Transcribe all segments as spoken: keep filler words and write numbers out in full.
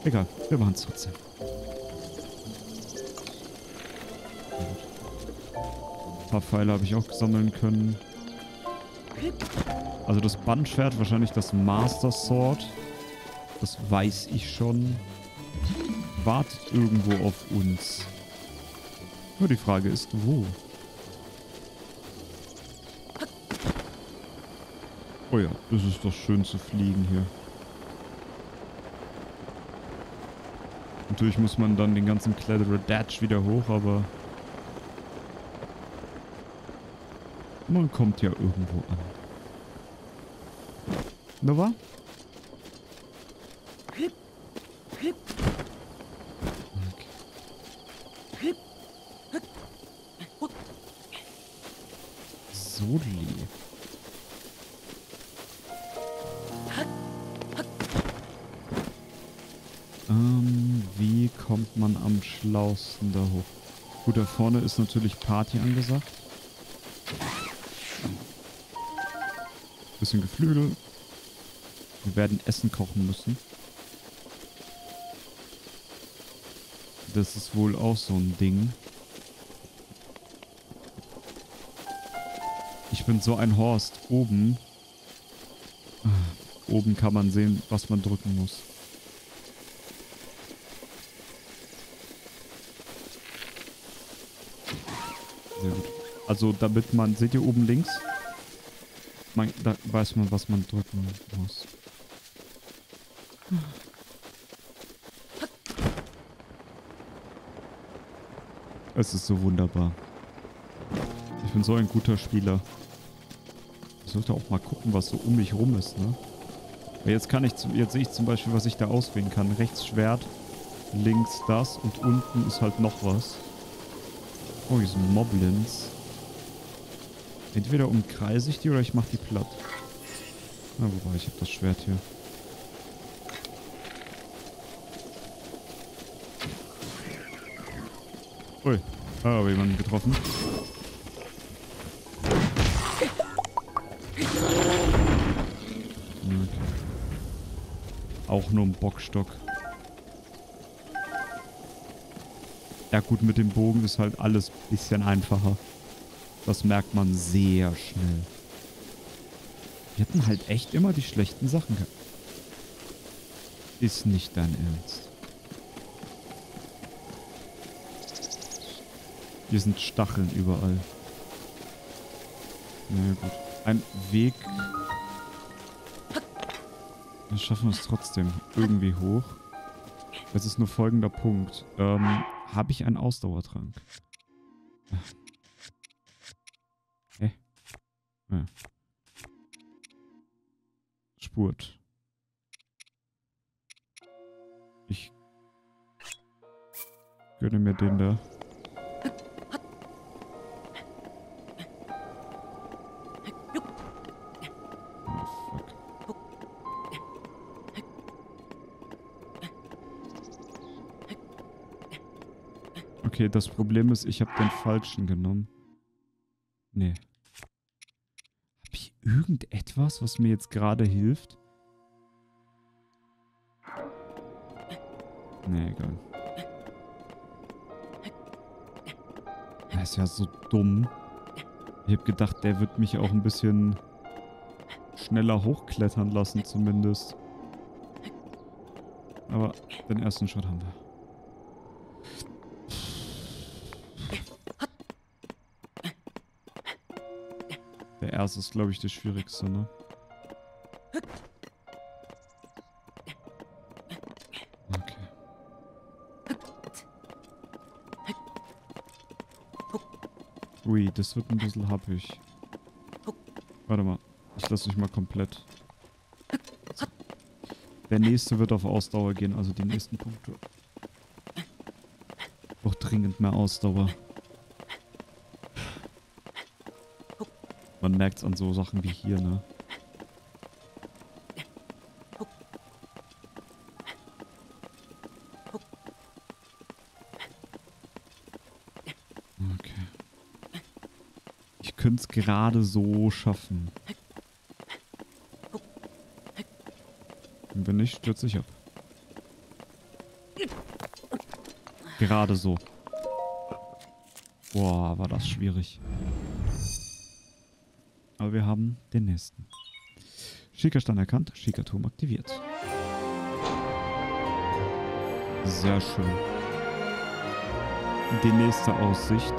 Egal, wir machen es trotzdem. Ein paar Pfeile habe ich auch sammeln können. Also das Bandschwert, wahrscheinlich das Master Sword. Das weiß ich schon. Wartet irgendwo auf uns. Nur die Frage ist, wo? Oh ja, es ist doch schön zu fliegen hier. Natürlich muss man dann den ganzen Kladderadatsch wieder hoch, aber man kommt ja irgendwo an. Nova? Okay. Soli. Ähm, wie kommt man am schlausten da hoch? Gut, da vorne ist natürlich Party angesagt. Bisschen Geflügel. Wir werden Essen kochen müssen. Das ist wohl auch so ein Ding. Ich bin so ein Horst. Oben. Oben kann man sehen, was man drücken muss. Sehr gut. Also damit man... Seht ihr oben links? Man, da weiß man, was man drücken muss. Es ist so wunderbar. Ich bin so ein guter Spieler. Ich sollte auch mal gucken, was so um mich rum ist, ne? Weil jetzt kann ich, jetzt sehe ich zum Beispiel, was ich da auswählen kann. Rechts Schwert, links das und unten ist halt noch was. Oh, hier sind Moblins. Entweder umkreise ich die oder ich mache die platt. Na, wobei, ich habe das Schwert hier. Ui, ah, habe jemanden getroffen. Okay. Auch nur ein Bockstock. Ja gut, mit dem Bogen ist halt alles ein bisschen einfacher. Das merkt man sehr schnell. Wir hatten halt echt immer die schlechten Sachen gehabt. Ist nicht dein Ernst. Hier sind Stacheln überall. Na ja, gut. Ein Weg. Dann schaffen wir es trotzdem irgendwie hoch. Es ist nur folgender Punkt. Ähm, habe ich einen Ausdauertrank? Hä? Ja. Spurt. Ich gönne mir den da. Okay, das Problem ist, ich habe den falschen genommen. Nee. Habe ich irgendetwas, was mir jetzt gerade hilft? Nee, egal. Er ist ja so dumm. Ich habe gedacht, der wird mich auch ein bisschen schneller hochklettern lassen, zumindest. Aber den ersten Shot haben wir. Der erste ist, glaube ich, der schwierigste, ne? Okay. Ui, das wird ein bisschen happig. Warte mal. Ich lasse mich mal komplett. So. Der nächste wird auf Ausdauer gehen, also die nächsten Punkte. Auch dringend mehr Ausdauer. Man merkt es an so Sachen wie hier, ne? Okay. Ich könnte es gerade so schaffen. Und wenn nicht, stürze ich ab. Gerade so. Boah, war das schwierig. Aber wir haben den nächsten. Schickerstand erkannt, Schickerturm aktiviert. Sehr schön. Die nächste Aussicht.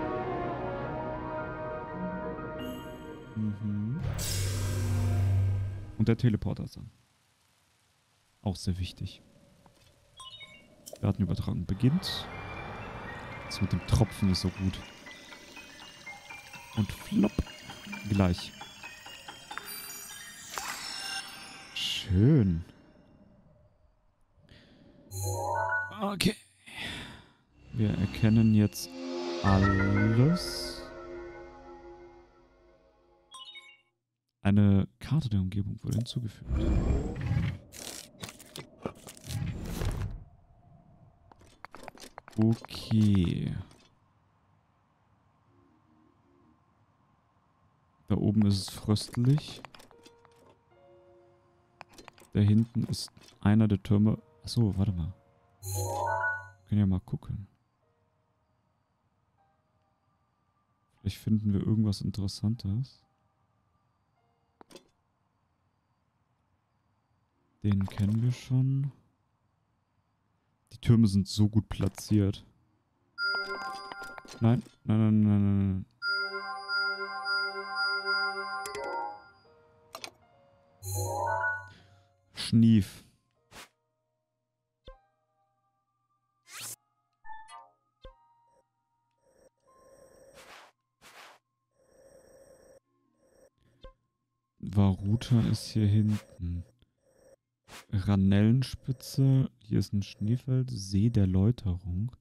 Mhm. Und der Teleporter ist an. Auch sehr wichtig. Datenübertragung beginnt. Das mit dem Tropfen ist so gut. Und flopp. Gleich. Schön. Okay. Wir erkennen jetzt alles. Eine Karte der Umgebung wurde hinzugefügt. Okay. Da oben ist es fröstlich. Da hinten ist einer der Türme. Achso, warte mal. Wir können ja mal gucken. Vielleicht finden wir irgendwas Interessantes. Den kennen wir schon. Die Türme sind so gut platziert. Nein, nein, nein, nein, nein. Schnief. Varuta ist hier hinten. Ranellenspitze. Hier ist ein Schneefeld. See der Läuterung.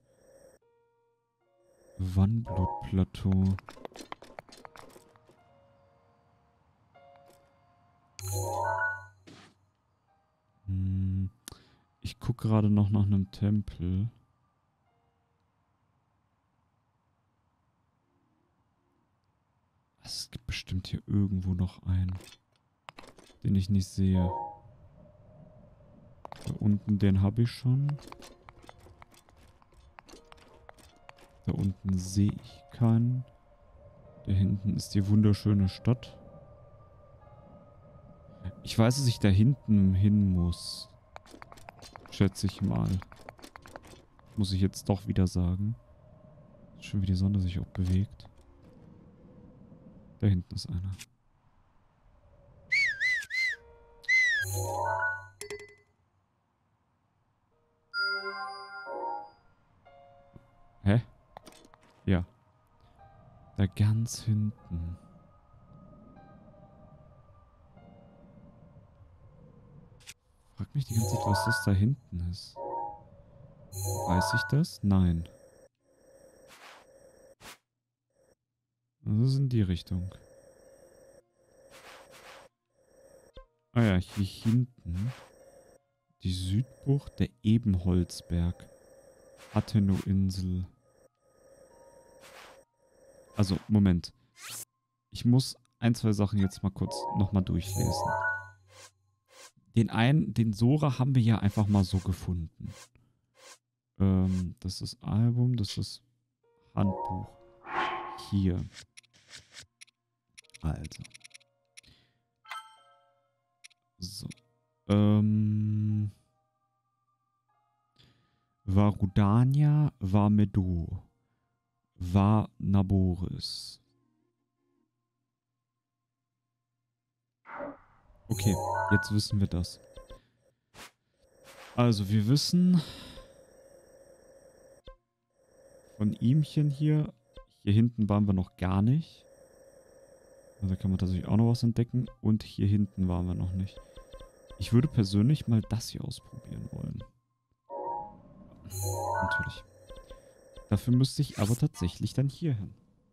Wannblutplateau. Hm. Ich gucke gerade noch nach einem Tempel. Es gibt bestimmt hier irgendwo noch einen, den ich nicht sehe. Da unten, den habe ich schon. Da unten sehe ich keinen. Da hinten ist die wunderschöne Stadt. Ich weiß, dass ich da hinten hin muss. Schätze ich mal. Muss ich jetzt doch wieder sagen. Schön, wie die Sonne sich auch bewegt. Da hinten ist einer. Hä? Ja. Da ganz hinten. Frag mich die ganze Zeit, was das da hinten ist. Weiß ich das? Nein. Das ist in die Richtung. Ah ja, hier hinten. Die Südbucht der Ebenholzberg. Atheno-Insel. Also, Moment. Ich muss ein, zwei Sachen jetzt mal kurz nochmal durchlesen. Den einen, den Sora haben wir ja einfach mal so gefunden. Ähm, das ist Album, das ist Handbuch. Hier. Also. So. Ähm. Varudania war Medo. War Naboris. Okay, jetzt wissen wir das. Also, wir wissen von ihmchen hier. Hier hinten waren wir noch gar nicht. Also, da kann man tatsächlich auch noch was entdecken. Und hier hinten waren wir noch nicht. Ich würde persönlich mal das hier ausprobieren wollen. Natürlich. Dafür müsste ich aber tatsächlich dann hier hin.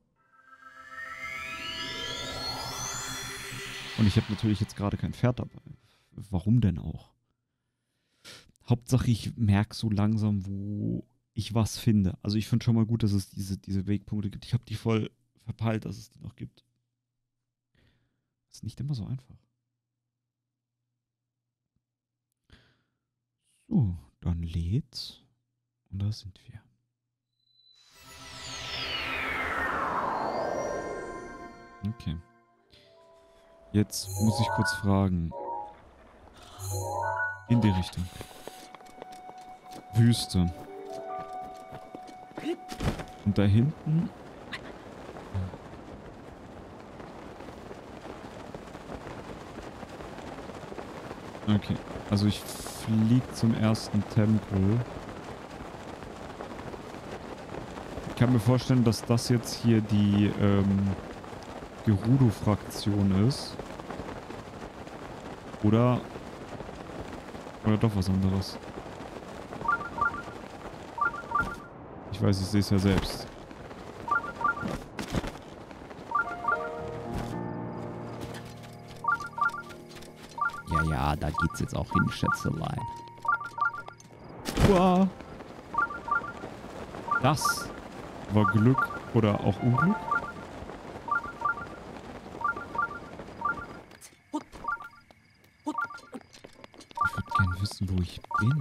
Und ich habe natürlich jetzt gerade kein Pferd dabei. Warum denn auch? Hauptsache, ich merke so langsam, wo ich was finde. Also ich finde schon mal gut, dass es diese, diese Wegpunkte gibt. Ich habe die voll verpeilt, dass es die noch gibt. Ist nicht immer so einfach. So, Dann lädt. Und da sind wir. Okay. Jetzt muss ich kurz fragen. In die Richtung. Wüste. Und da hinten... Okay. Also ich fliege zum ersten Tempel. Ich kann mir vorstellen, dass das jetzt hier die ähm, Gerudo-Fraktion ist. Oder... Oder doch was anderes. Ich weiß, ich sehe es ja selbst. Ja, ja, da geht's jetzt auch hin, Schätzelein. Uah. Das war Glück oder auch Unglück? Ich würde gerne wissen, wo ich bin.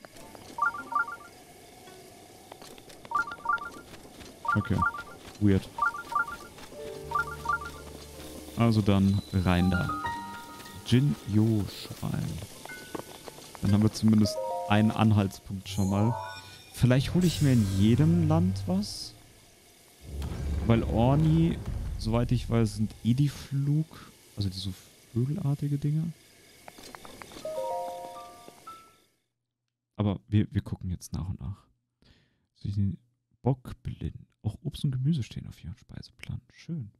Okay, weird. Also dann rein da. Jin-Yo-Schrein. Dann haben wir zumindest einen Anhaltspunkt schon mal. Vielleicht hole ich mir in jedem Land was. Weil Orni, soweit ich weiß, sind eh die Flug... Also diese vögelartige Dinge. Aber wir, wir gucken jetzt nach und nach. Bockblind. Auch Obst und Gemüse stehen auf ihrem Speiseplan. Schön.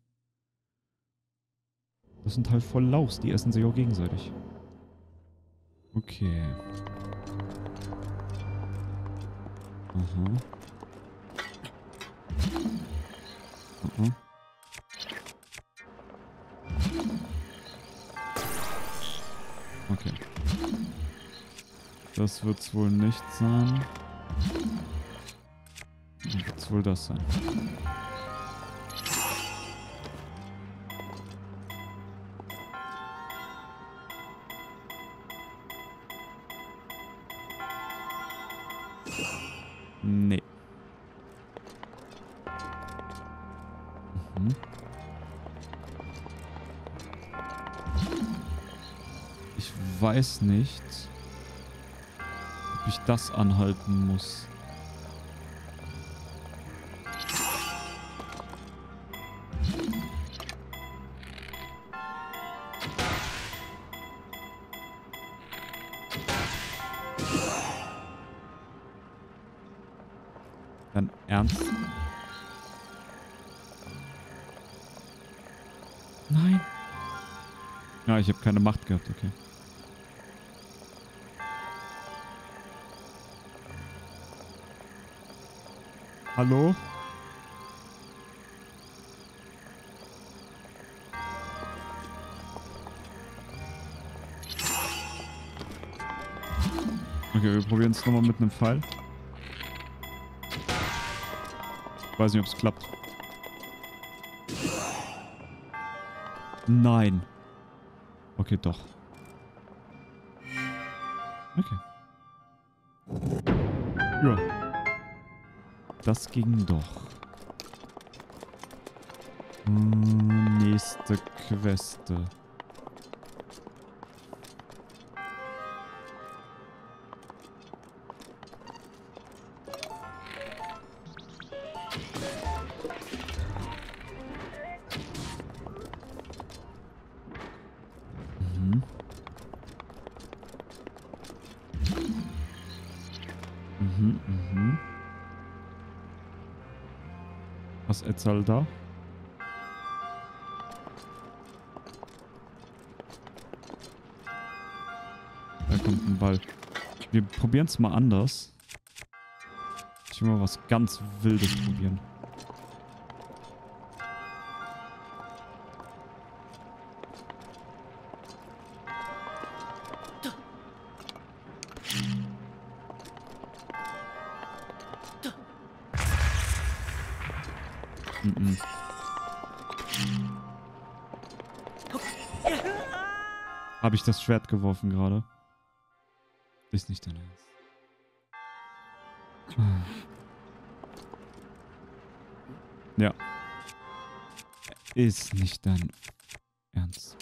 Das sind halt voll Lauchs. Die essen sich auch gegenseitig. Okay. Aha. Aha. Okay. Das wird's wohl nicht sein. Dann wird's wohl das sein. Nee. Mhm. Ich weiß nicht, ob ich das anhalten muss. Dann ernst? Nein. Ja, ich habe keine Macht gehabt, okay. Hallo? Okay, wir probieren es nochmal mit einem Pfeil. Ich weiß nicht, ob es klappt. Nein. Okay, doch. Okay. Ja. Das ging doch. Hm, nächste Queste. Mhm. Mhm, mhm. Was erzählt da? Da kommt ein Ball. Wir probieren es mal anders. Ich will mal was ganz Wildes probieren. Mm-mm. Habe ich das Schwert geworfen gerade? Ist nicht dein Ernst. Ja. Ist nicht dein Ernst.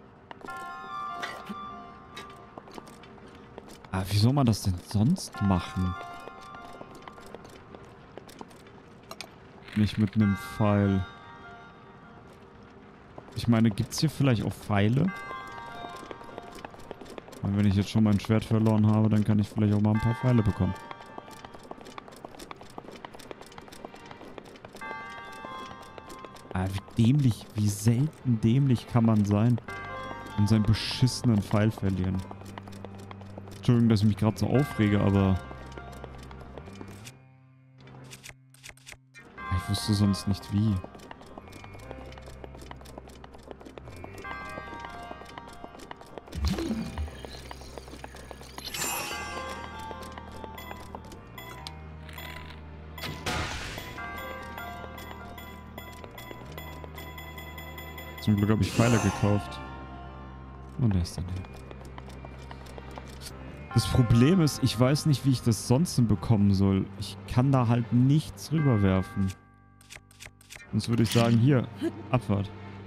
Aber wie soll man das denn sonst machen? Nicht mit einem Pfeil. Ich meine, gibt es hier vielleicht auch Pfeile? Und wenn ich jetzt schon mein Schwert verloren habe, dann kann ich vielleicht auch mal ein paar Pfeile bekommen. Ah, wie dämlich, wie selten dämlich kann man sein und seinen beschissenen Pfeil verlieren. Entschuldigung, dass ich mich gerade so aufrege, aber ich wusste sonst nicht wie. Zum Glück habe ich Pfeile gekauft. Und der ist daneben. Das Problem ist, ich weiß nicht, wie ich das sonst bekommen soll. Ich kann da halt nichts rüberwerfen. Sonst würde ich sagen, hier, Abfahrt.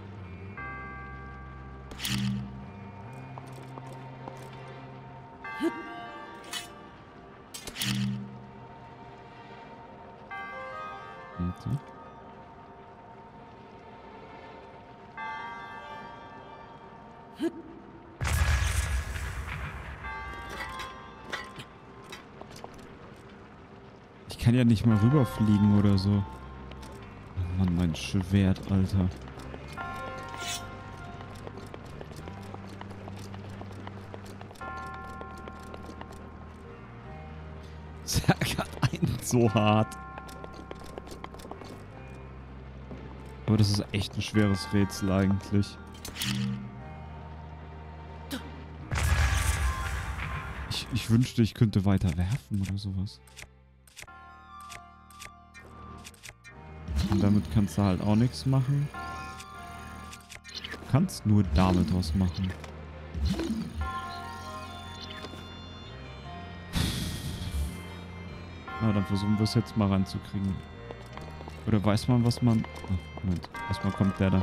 Okay. Ich kann ja nicht mal rüberfliegen oder so. Oh Mann, mein Schwert, Alter. Das ärgert einen so hart. Aber das ist echt ein schweres Rätsel eigentlich. Ich, ich wünschte, ich könnte weiter werfen oder sowas. Und damit kannst du halt auch nichts machen. Du kannst nur damit was machen. Na, dann versuchen wir es jetzt mal reinzukriegen. Oder weiß man, was man... Oh, Moment. Erstmal kommt der da.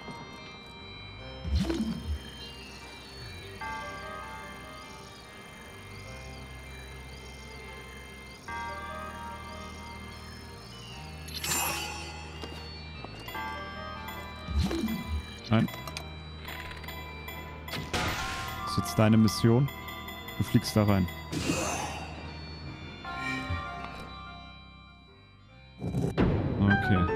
Nein. Das ist jetzt deine Mission. Du fliegst da rein. Okay.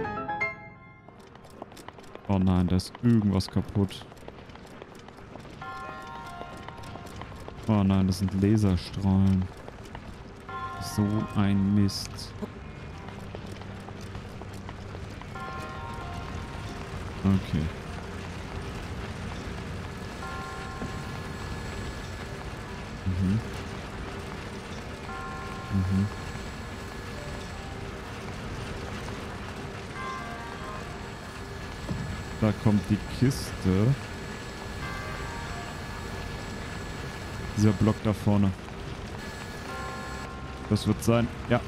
Oh nein, da ist irgendwas kaputt. Oh nein, das sind Laserstrahlen. So ein Mist. Okay. Mhm. Mhm. Da kommt die Kiste. Dieser Block da vorne. Das wird sein. Ja.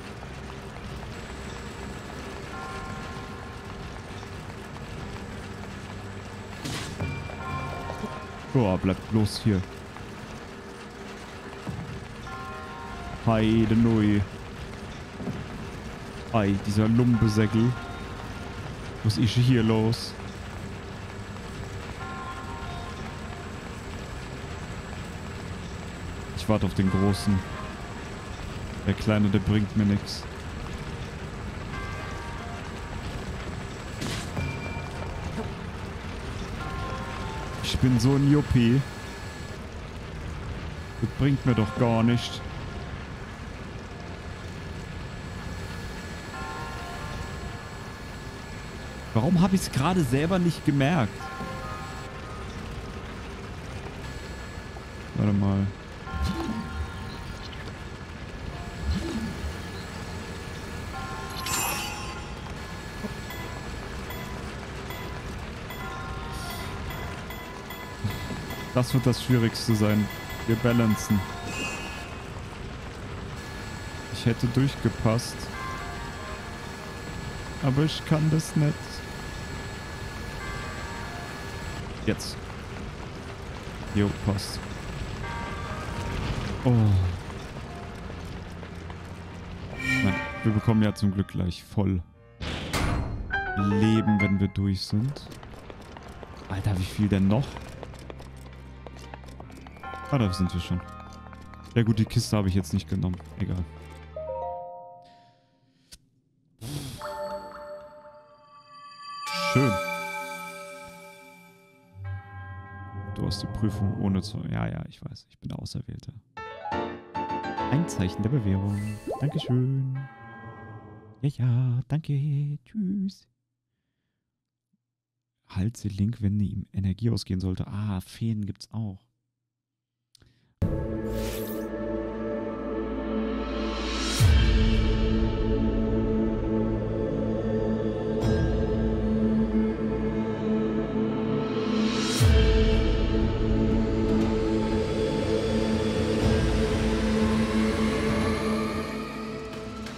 Oh, bleibt bloß hier. Heide neu. Ei, dieser Lumbesäckel. Was ist hier los? Ich warte auf den Großen. Der Kleine, der bringt mir nichts. Ich bin so ein Juppie. Das bringt mir doch gar nicht. Warum habe ich es gerade selber nicht gemerkt? Warte mal. Das wird das Schwierigste sein. Wir balancen. Ich hätte durchgepasst. Aber ich kann das nicht. Jetzt. Jo, passt. Oh. Nein, wir bekommen ja zum Glück gleich voll Leben, wenn wir durch sind. Alter, wie viel denn noch? Ah, da sind wir schon. Ja gut, die Kiste habe ich jetzt nicht genommen. Egal. Schön. Du hast die Prüfung ohne zu... Ja, ja, ich weiß. Ich bin der Auserwählte. Ein Zeichen der Bewährung. Dankeschön. Ja, ja, danke. Tschüss. Halte Link, wenn ihm Energie ausgehen sollte. Ah, Feen gibt's auch.